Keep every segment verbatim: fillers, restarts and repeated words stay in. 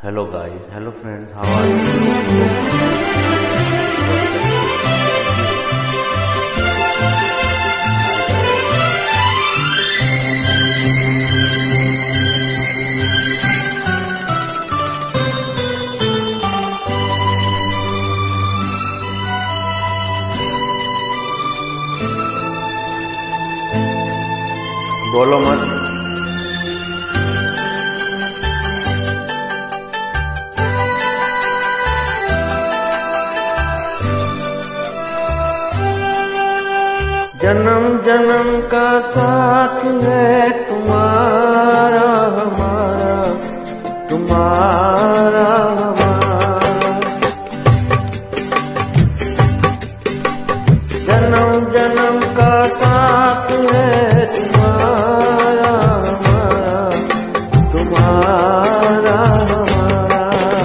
Hello guys, hello friends, how are you? बोलो मत। जन्म जन्म का साथ है तुम्हारा हमारा, तुम्हारा हमारा। जन्म जन्म का साथ है तुम्हारा हमारा, तुम्हारा हमारा।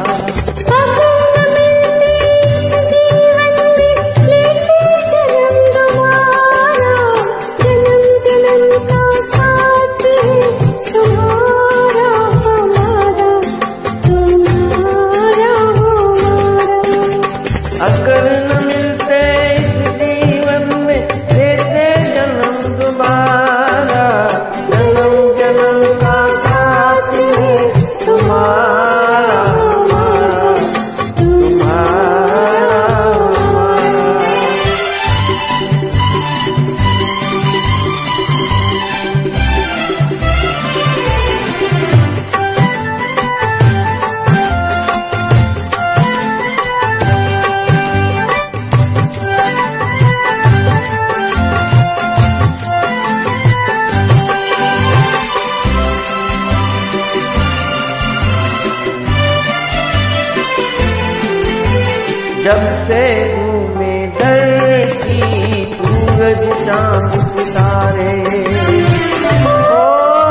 अगर न मिलते इस जीवन में देते जन्म दोबारा, जन्म जन्म का साथ है तुम्हारा हमारा, तुम्हारा हमारा। जब से घूमे दर की सूरज चांद सितारे, ओ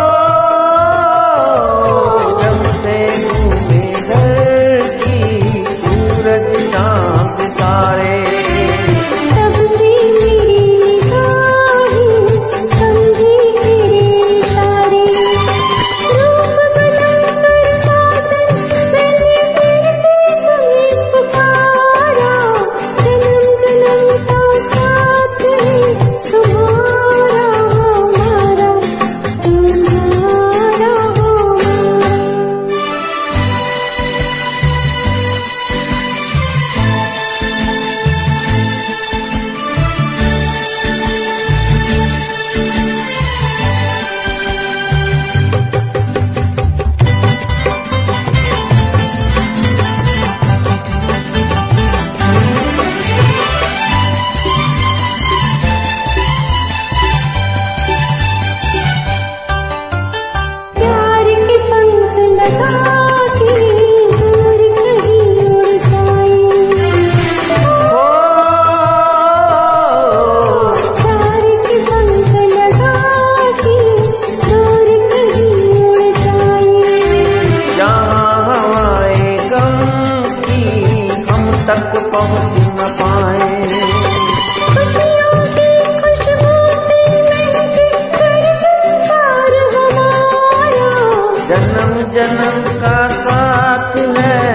जब से घूमे दर की सूरज चांद सितारे। तक पहुँच न पाए खुशियों की खुशबू से महके कर संसार हमारा। जन्म जन्म का साथ है